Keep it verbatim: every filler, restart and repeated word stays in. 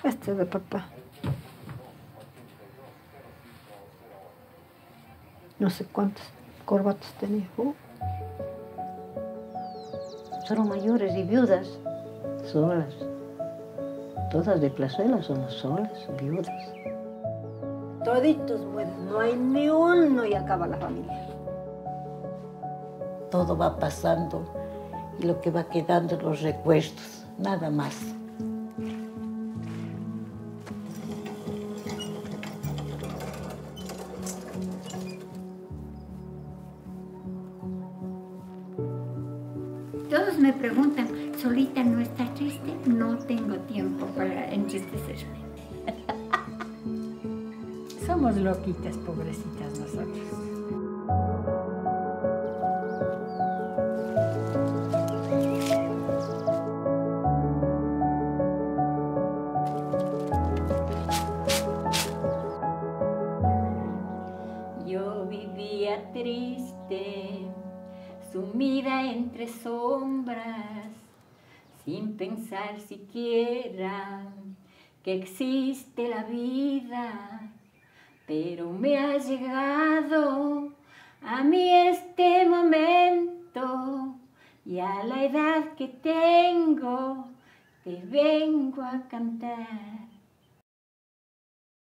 Este es de papá. No sé cuántas corbatas tenía. Uh. Son mayores y viudas, solas. Todas de plazuela somos solas, viudas. Toditos mueren, no hay ni uno y acaba la familia. Todo va pasando y lo que va quedando los recuerdos, nada más. Todos me preguntan, ¿Solita no está triste? No tengo tiempo para entristecerme. Somos loquitas, pobrecitas nosotros. Yo vivía triste, sumida entre sombras, sin pensar siquiera que existe la vida, pero me ha llegado a mí este momento y a la edad que tengo te vengo a cantar.